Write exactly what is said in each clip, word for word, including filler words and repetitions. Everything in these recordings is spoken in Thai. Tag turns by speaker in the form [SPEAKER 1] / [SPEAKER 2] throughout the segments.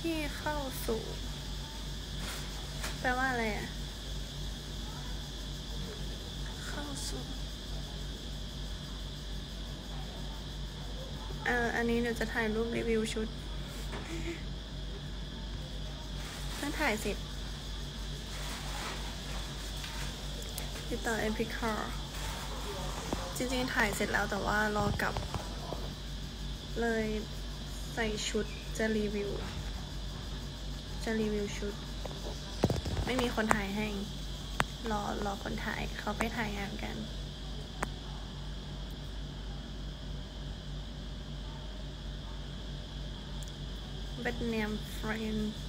[SPEAKER 1] พี่เข้าสู่แปลว่าอะไรอ่ะเข้าสู่เอ่ออันนี้เดี๋ยวจะถ่ายรูปรีวิวชุดเพิ่งถ่ายเสร็จติดต่อเอ็มพีคาร์จริงๆถ่ายเสร็จแล้วแต่ว่ารอกลับเลยใส่ชุดจะรีวิวจะรีวิวชุดไม่มีคนถ่ายให้รอรอคนถ่ายเขาไปถ่ายงานกันเวียดนามเฟรนด์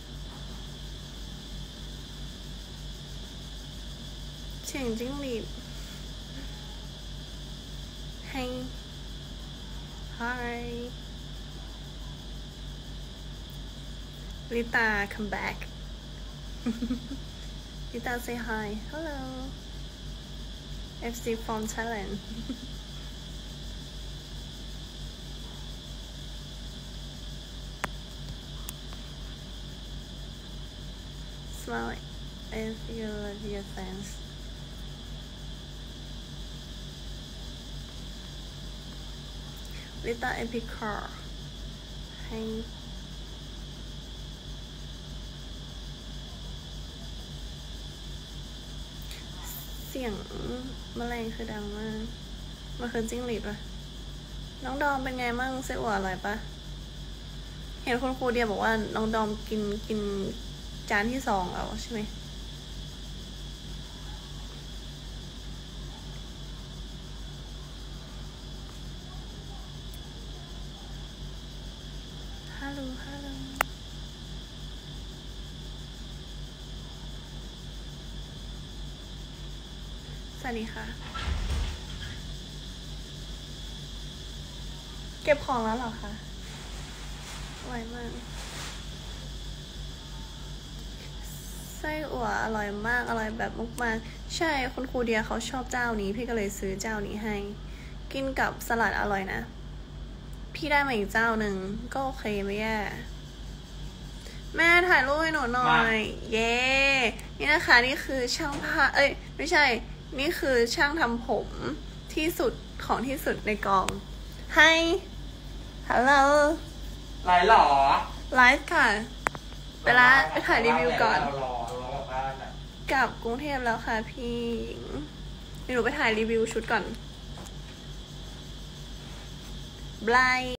[SPEAKER 1] เสียงจิ้งหรีดให้ Hi Lita come back Lita say hi hello F C from Thailand smile if you love your fans Lita Epic Car ให้เสียงแมลงคือดังมากมันคือจิ้งหรีดปะน้องดอมเป็นไงมั่งไส้อั่วอร่อยปะเห็นคุณครูเดียบอกว่าน้องดอมกินกินจานที่สองแล้วใช่ไหมฮัลโหลฮัลโหลสวัสดีค่ะเก็บของแล้วเหรอคะไวมากไส้อั่วอร่อยมากอร่อยแบบมากๆใช่คุณครูเดียเขาชอบเจ้านี้พี่ก็เลยซื้อเจ้านี้ให้กินกับสลัดอร่อยนะพี่ได้มาอีกเจ้าหนึ่งก็โอเคไม่แย่แม่ถ่ายรูปให้หนูหน่อยเย้นี่นะคะนี่คือช่างผ้าเอ้ยไม่ใช่นี่คือช่างทำผมที่สุดของที่สุดในกองให้ฮัลโหล
[SPEAKER 2] ไลฟ์หรอ
[SPEAKER 1] ไลฟ์ค่ะไปละไปถ่ายรีวิวก่อนกลับกรุงเทพแล้วค่ะพี่หญิงหนูไปถ่ายรีวิวชุดก่อนบาย